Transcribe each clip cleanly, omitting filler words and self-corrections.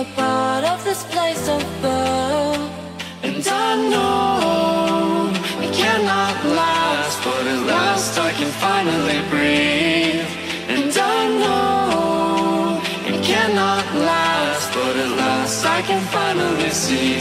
a part of this place above. And I know it cannot last, but at last I can finally breathe. And I know it cannot last, but at last I can finally see.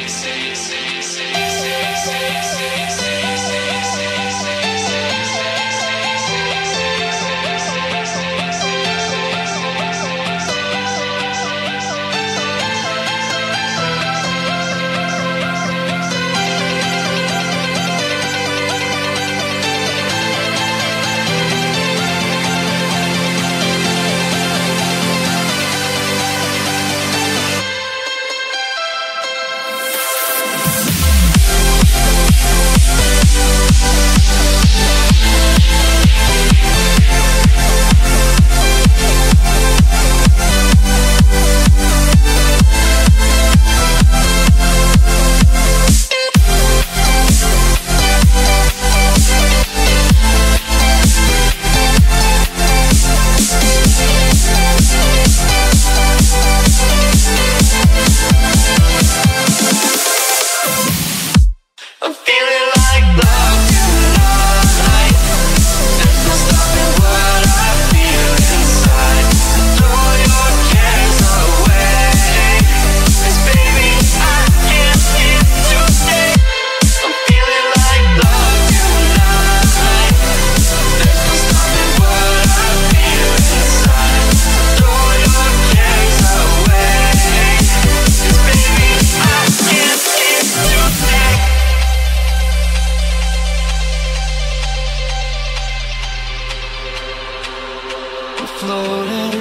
Floating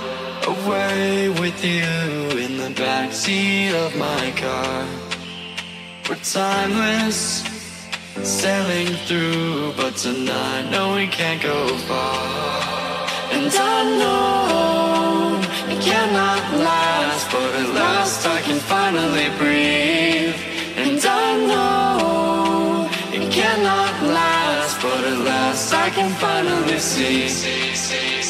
away with you in the backseat of my car. We're timeless, sailing through, but tonight, no, we can't go far. And I know it cannot last, but at last I can finally breathe. And I know it cannot last, but at last I can finally see.